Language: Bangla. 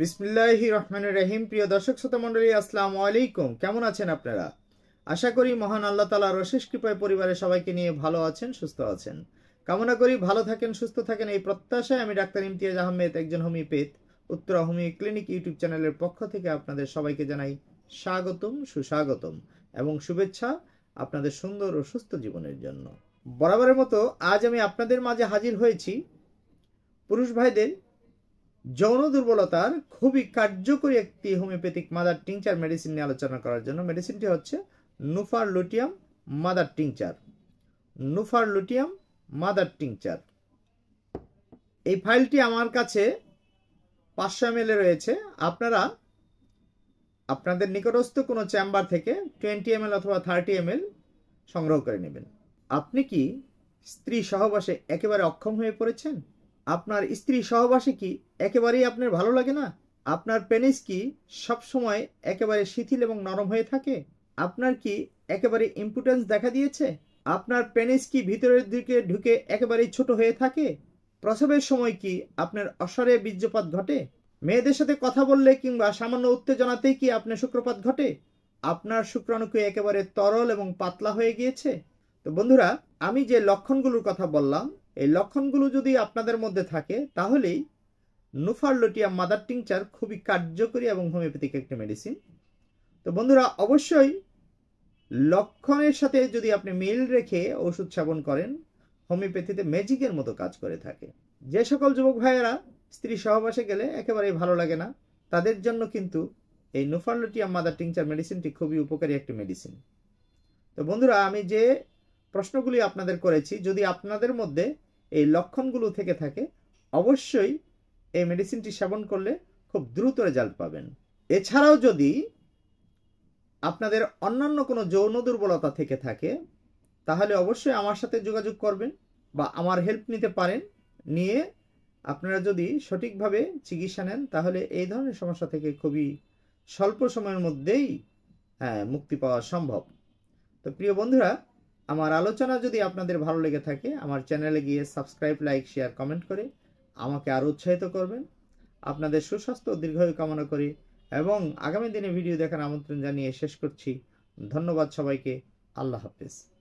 বিসমিল্লাহির রহমানির রহিম। প্রিয় দর্শক শ্রোতা মণ্ডলী, আসসালামু আলাইকুম। কেমন আছেন আপনারা? আশা করি মহান আল্লাহ তাআলার অশেষ কৃপায় পরিবারের সবাইকে নিয়ে ভালো আছেন, সুস্থ আছেন। কামনা করি ভালো থাকেন, সুস্থ থাকেন এই প্রত্যাশায় আমি ডাক্তার ইমতিয়াজ আহমেদ, একজন homeopath, Uttara homeo clinic YouTube চ্যানেলের পক্ষ থেকে আপনাদের সবাইকে জানাই স্বাগতম, সুস্বাগতম এবং শুভেচ্ছা আপনাদের সুন্দর ও সুস্থ জীবনের জন্য। বরাবরের মতো আজ আমি আপনাদের মাঝে হাজির হয়েছি পুরুষ ভাইদের যৌন দুর্বলতার খুবই কার্যকরী একটি হোমিওপ্যাথিক মাদার টিংচার মেডিসিন নিয়ে আলোচনা করার জন্য। মেডিসিনটি হচ্ছে nuphar luteum mother tincture. Nuphar luteum mother tincture. এই ফাইলটি আমার কাছে 500 ml রয়েছে। আপনারা আপনাদের নিকটস্থ কোনো চেম্বার থেকে 20 ml অথবা 30 ml সংগ্রহ করে নেবেন। আপনি কি স্ত্রী সহবাসে একেবারে অক্ষম হয়ে পড়েছেন? আপনার স্ত্রী সহবাসে কি একেবারেই আপনার ভালো লাগে না? আপনার পেনিস কি সবসময় একেবারে শিথিল এবং নরম হয়ে থাকে? আপনার কি একেবারে ইম্পোটেন্স দেখা দিয়েছে? আপনার পেনিস কি ভিতরের দিকে ঢুকে একেবারেই ছোট হয়ে থাকে? প্রসবের সময় কি আপনার অসারে বীর্যপাত ঘটে? মেয়েদের সাথে কথা বললে কিংবা সামান্য উত্তেজনাতেই কি আপনার শুক্রপাত ঘটে? আপনার শুক্রাণু কি একেবারে তরল এবং পাতলা হয়ে গিয়েছে? তো বন্ধুরা, আমি যে লক্ষণগুলোর কথা বললাম, এই লক্ষণগুলো যদি আপনাদের মধ্যে থাকে তাহলেই নুফার লুটিয়াম মাদার টিংচার খুবই কার্যকরী এবং হোমিওপ্যাথিক একটি মেডিসিন। তো বন্ধুরা, অবশ্যই লক্ষণের সাথে যদি আপনি মিল রেখে ওষুধ সেবন করেন, হোমিওপ্যাথিতে ম্যাজিকের মতো কাজ করে থাকে। যে সকল যুবক ভাইয়েরা স্ত্রী সহবাসে গেলে একেবারেই ভালো লাগে না, তাদের জন্য কিন্তু এই নুফার লুটিয়াম মাদার টিংচার মেডিসিনটি খুবই উপকারী একটি মেডিসিন। তো বন্ধুরা, আমি যে প্রশ্নগুলি আপনাদের করেছি, যদি আপনাদের মধ্যে এই লক্ষণগুলো থেকে থাকে, অবশ্যই এই মেডিসিনটি সেবন করলে খুব দ্রুত রেজাল্ট পাবেন। এছাড়াও যদি আপনাদের অন্যান্য কোনো যৌন দুর্বলতা থেকে থাকে, তাহলে অবশ্যই আমার সাথে যোগাযোগ করবেন বা আমার হেল্প নিতে পারেন। নিয়ে আপনারা যদি সঠিকভাবে চিকিৎসা নেন, তাহলে এই ধরনের সমস্যা থেকে খুবই স্বল্প সময়ের মধ্যেই মুক্তি পাওয়া সম্ভব। তো প্রিয় বন্ধুরা, আমার আলোচনা যদি আপনাদের ভালো লেগে থাকে, আমার চ্যানেলে গিয়ে সাবস্ক্রাইব, লাইক, শেয়ার, কমেন্ট করে আমাকে আরও উৎসাহিত করবেন। আপনাদের সুস্বাস্থ্য ও দীর্ঘায়ু কামনা করি এবং আগামী দিনে ভিডিও দেখার আমন্ত্রণ জানিয়ে শেষ করছি। ধন্যবাদ সবাইকে। আল্লাহ হাফেজ।